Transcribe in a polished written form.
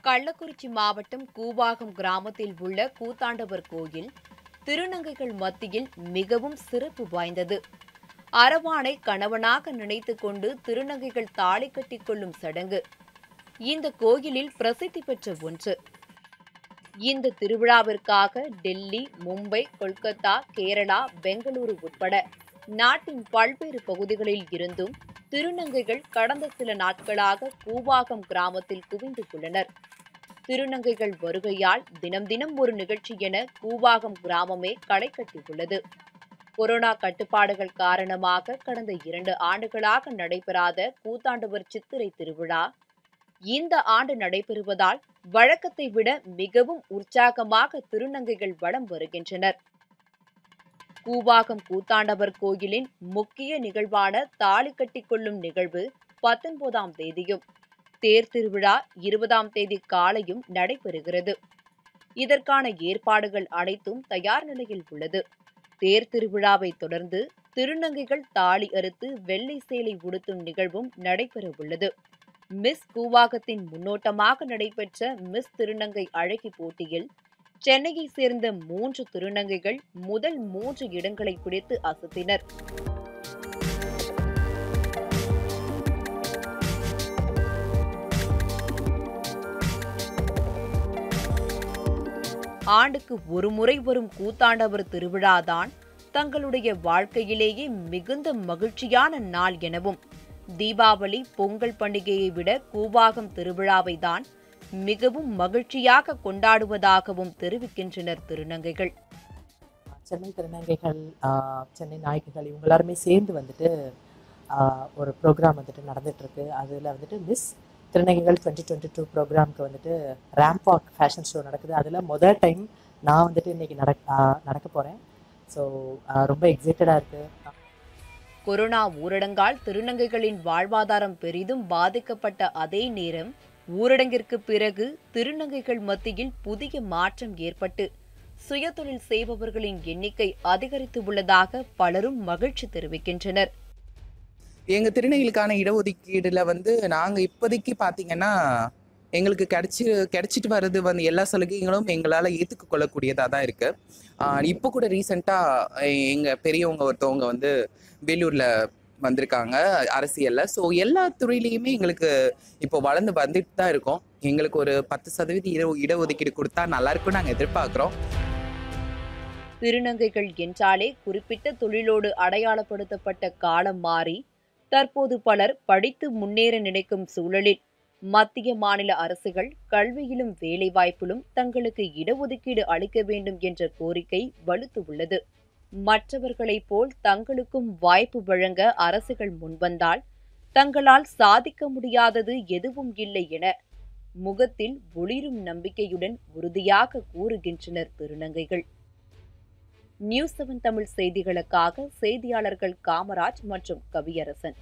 கள்ளக்குறிச்சி மாவட்டம் கூவாகம் கிராமத்தில் உள்ள கூத்தாண்டவர் கோயில் திருநங்கைகள் மத்தியில் மிகவும் சிறப்பு வாய்ந்தது. அரவானை கணவனாக நினைத்துக் கொண்டு திருநங்கைகள் தாலி கட்டிக் கொள்ளும் சடங்கு இந்த கோயிலில் பிரசித்தி பெற்ற ஒன்று. இந்த திருவிழாவிற்காக டெல்லி, மும்பை, கொல்கத்தா, கேரளா, பெங்களூரு உட்பட நாட்டின் பல்வேறு பகுதிகளில் இருந்தும் திருநங்கைகள் கடந்த சில நாட்களாக கூவாகம் கிராமத்தில் குவிந்து உள்ளனர். திருநங்கைகள் வருகையால் தினம் தினம் ஒரு நிகழ்ச்சி என கூவாகம் கிராமமே களை கட்டியுள்ளது. கொரோனா கட்டுப்பாடுகள் காரணமாக கடந்த 2 ஆண்டுகளாக நடைபெறாத கூத்தாண்டவர் சித்திரை திருவிழா இந்த ஆண்டு நடைபெறுவதால் வழக்கத்தை விட மிகவும் உற்சாகமாக திருநங்கைகள் வலம் வருகின்றனர். கூவாகம் கூத்தாண்டவர் கோயிலின் முக்கிய நிகழ்வான தாலி கட்டிக் கொள்ளும் நிகழ்வு 19ஆம் தேதியும் தேர் திருவிழா 20ஆம் தேதி காலையும் நடைபெறுகிறது. இதற்கான ஏற்பாடுகள் அனைத்தும் தயார் நிலையில் உள்ளது. தேர் திருவிழாவை தொடர்ந்து திருநங்கைகள் தாலி அறுத்து வெள்ளை சேலை உடுத்தும் நிகழ்வும் நடைபெற உள்ளது. மிஸ் கூவாகத்தின் முன்னோட்டமாக நடைபெற்ற மிஸ் திருநங்கை அழகி போட்டியில் சென்னையை சேர்ந்த 3 திருநங்கைகள் முதல் 3 இடங்களை பிடித்து அசத்தினர். ஆண்டுக்கு ஒரு முறை வரும் கூத்தாண்டவர் திருவிழாதான் தங்களுடைய வாழ்க்கையிலேயே மிகுந்த மகிழ்ச்சியான நாள் எனவும், தீபாவளி, பொங்கல் பண்டிகையை விட கூவாகம் திருவிழாவை தான் மிகவும் மகிழ்ச்சியாக கொண்டாடுவதாகவும் தெரிவிக்கின்றனர் திருநங்கைகள். சென்னை திருநங்கைகள், சென்னை நாயகிகள் இவங்க எல்லாருமே சேர்ந்து வந்துட்டு ஒரு ப்ரோக்ராம் வந்துட்டு நடந்துட்டுருக்கு. அதில் வந்துட்டு மிஸ் திருநங்கைகள் 2022 ப்ரோக்ராமுக்கு வந்துட்டு ரேம்ப் வாக் ஃபேஷன் ஷோ நடக்குது. அதில் முதல் டைம் நான் வந்துட்டு இன்னைக்கு நடக்க போகிறேன். ஸோ ரொம்ப எக்ஸைட்டடாக இருக்குது. கொரோனா ஊரடங்கால் திருநங்கைகளின் வாழ்வாதாரம் பெரிதும் பாதிக்கப்பட்ட அதே நேரம் ஊரடங்கிற்கு பிறகு திருநங்கைகள் மத்தியில் புதிய மாற்றம் ஏற்பட்டு சுயதொழில் செய்பவர்களின் எண்ணிக்கை அதிகரித்து உள்ளதாக பலரும் மகிழ்ச்சி தெரிவிக்கின்றனர். எங்கள் திருநங்கைகளுக்கான இடஒதுக்கீடுல நாங்கள் இப்போதைக்கு பார்த்தீங்கன்னா எங்களுக்கு கிடைச்சிட்டு வர்றது எல்லா சலுகைகளும் எங்களால் ஏற்றுக்க கொள்ளக்கூடியதாக தான் இருக்குது. இப்போ கூட ரீசெண்டாக எங்கள் பெரியவங்க ஒருத்தவங்க வேலூரில் வந்திருக்காங்க அரசியலில். ஸோ எல்லா துறையிலையுமே எங்களுக்கு இப்போ வளர்ந்து வந்துட்டு தான் இருக்கோம். எங்களுக்கு ஒரு 10% இடஒதுக்கீடு கொடுத்தா நல்லா இருக்கும்னு நாங்கள் எதிர்பார்க்குறோம். திருநங்கைகள் என்றாலே குறிப்பிட்ட தொழிலோடு அடையாளப்படுத்தப்பட்ட காலம் மாறி தற்போது பலர் படித்து முன்னேற நினைக்கும் சூழலில் மத்திய மாநில அரசுகள் கல்வியிலும் வேலைவாய்ப்பிலும் தங்களுக்கு இடஒதுக்கீடு அளிக்க வேண்டும் என்ற கோரிக்கை வலுத்து உள்ளது. மற்றவர்களைப் போல் தங்களுக்கும் வாய்ப்பு வழங்க அரசுகள் முன்வந்தால் தங்களால் சாதிக்க முடியாதது எதுவும் இல்லை என முகத்தில் ஒளிரும் நம்பிக்கையுடன் உறுதியாக கூறுகின்றனர் திருநங்கைகள். News7 தமிழ் செய்திகளுக்காக செய்தியாளர்கள் காமராஜ் மற்றும் கவியரசன்.